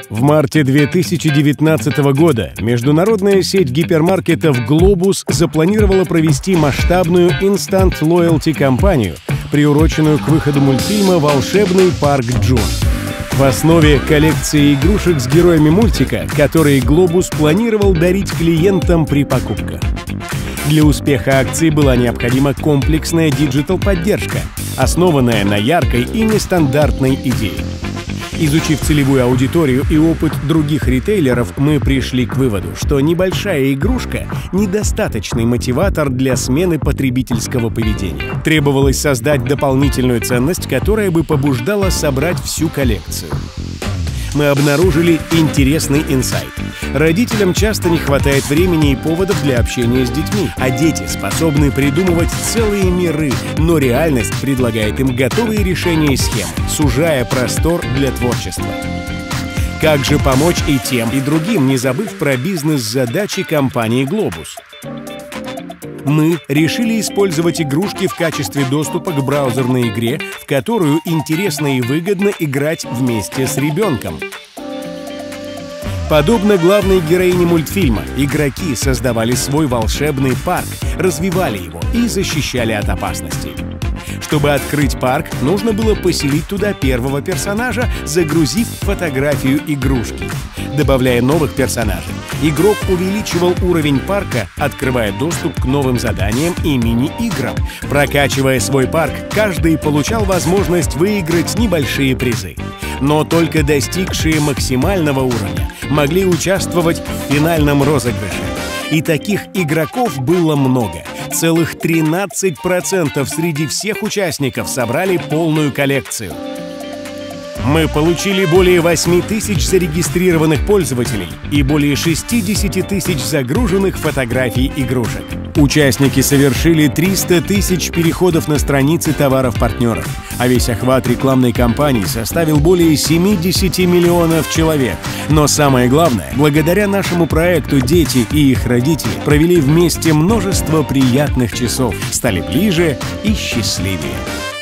В марте 2019 года международная сеть гипермаркетов «Глобус» запланировала провести масштабную Instant Loyalty кампанию, приуроченную к выходу мультфильма «Волшебный парк Джун». В основе коллекции игрушек с героями мультика, которые «Глобус» планировал дарить клиентам при покупках. Для успеха акции была необходима комплексная диджитал-поддержка, основанная на яркой и нестандартной идее. Изучив целевую аудиторию и опыт других ритейлеров, мы пришли к выводу, что небольшая игрушка — недостаточный мотиватор для смены потребительского поведения. Требовалось создать дополнительную ценность, которая бы побуждала собрать всю коллекцию. Мы обнаружили интересный инсайт. Родителям часто не хватает времени и поводов для общения с детьми, а дети способны придумывать целые миры, но реальность предлагает им готовые решения и схемы, сужая простор для творчества. Как же помочь и тем, и другим, не забыв про бизнес-задачи компании «Глобус»? Мы решили использовать игрушки в качестве доступа к браузерной игре, в которую интересно и выгодно играть вместе с ребенком. Подобно главной героине мультфильма, игроки создавали свой волшебный парк, развивали его и защищали от опасностей. Чтобы открыть парк, нужно было поселить туда первого персонажа, загрузив фотографию игрушки. Добавляя новых персонажей, игрок увеличивал уровень парка, открывая доступ к новым заданиям и мини-играм. Прокачивая свой парк, каждый получал возможность выиграть небольшие призы. Но только достигшие максимального уровня могли участвовать в финальном розыгрыше. И таких игроков было много. Целых 13% среди всех участников собрали полную коллекцию. Мы получили более 8 тысяч зарегистрированных пользователей и более 60 тысяч загруженных фотографий игрушек. Участники совершили 300 тысяч переходов на страницы товаров-партнеров, а весь охват рекламной кампании составил более 70 миллионов человек. Но самое главное, благодаря нашему проекту дети и их родители провели вместе множество приятных часов, стали ближе и счастливее.